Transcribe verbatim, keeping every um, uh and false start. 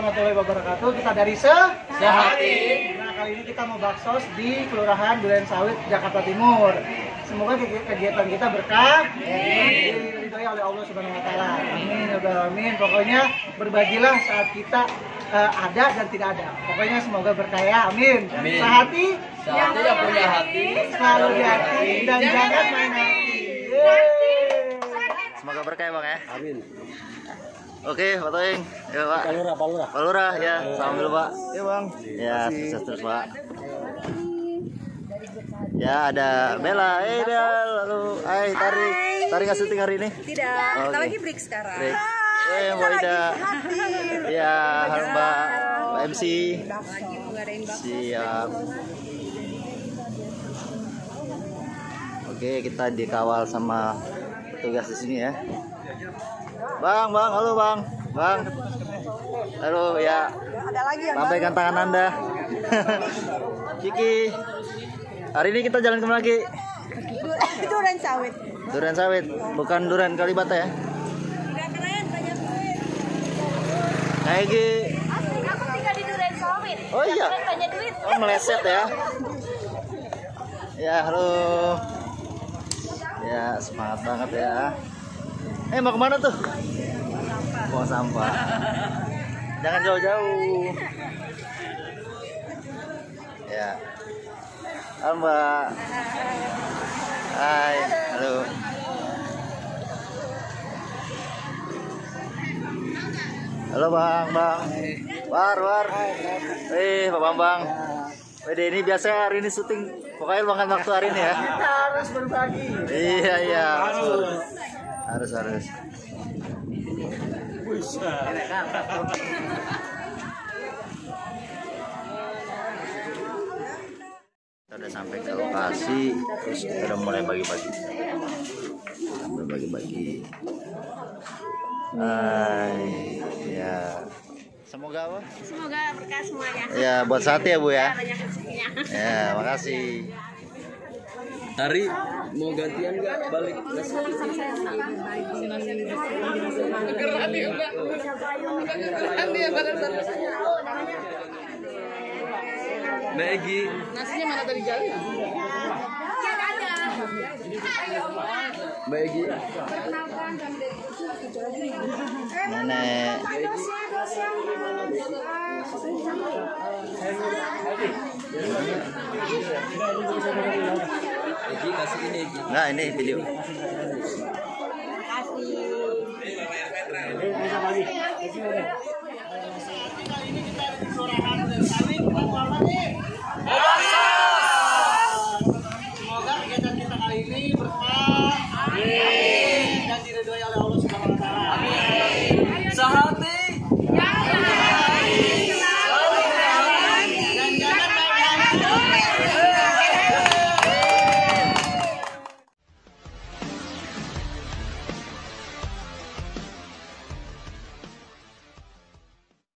warahmatullahi wabarakatuh. Kita dari Sehati. Nah, kali ini kita mau baksos di Kelurahan Durensawit, Jakarta Timur. Semoga kegiatan kita berkah, diridhoi oleh Allah Subhanahu Wa Taala. Amin, ya rabbal alamin. Pokoknya berbagilah saat kita uh, ada dan tidak ada. Pokoknya semoga berkah ya. Amin. Amin. Sehati, Sehati yang punya hati, selalu di hati dan jangan main hati. Semoga berkah ya Bang ya. Amin. Oke, Pak Toing. Ya Pak. Palura, palura. Palura ya, salam dulu Pak. Ya Bang. Ya, sukses terus Pak. Ya ada Bella, eh Bella, lalu, hai Tari, Tari nggak syuting hari ini? Tidak, Oh, kita oke. lagi break sekarang. Break. Eh Mbak Ida, ya halo Mbak, Mbak M C, Lagi ngadain bakso. siap. Oke, kita dikawal sama petugas di sini ya. Bang, bang, halo bang, bang, halo ya. Ada lagi yang Sampaikan tangan Anda. Kiki. Hari ini kita jalan kemana lagi? itu Duren Sawit. Duren Sawit, bukan Duren Kalibata ya? Udah keren, banyak duit. Nah, Egi. Asli, aku tinggal di Duren Sawit. Oh iya. Keren, banyak duit. Oh, meleset ya. Ya, halo. Ya, semangat banget ya. Eh, mau kemana tuh? Buang sampah. Jangan jauh-jauh. Ya. Halo Mbak. Hai, halo. Halo Bang, Bang. War, war. Eh, Pak Bambang. Wede ini biasa hari ini syuting. Pokoknya luangkan waktu hari ini ya. Kita harus berbagi. Iya, iya. Harus. Harus, harus. Kita udah sampai ke lokasi, terus kita udah mulai bagi-bagi. Mulai bagi-bagi. Hai, ya. Semoga apa? Semoga berkah semuanya. Ya, buat saat ya Bu ya. Banyak rezekinya. Ya, makasih. Hari mau gantian nggak balik? Mbak Egi. Nasinya mana tadi jauh? Mbak Egi. Nenek. Egi kasih ini Egi. Nah, ini video. Semoga kegiatan kita kali ini berkah, amin, dan diridhoi oleh Allah Subhanahu Wa Taala. Amin. Sehati. Dan jangan main hati.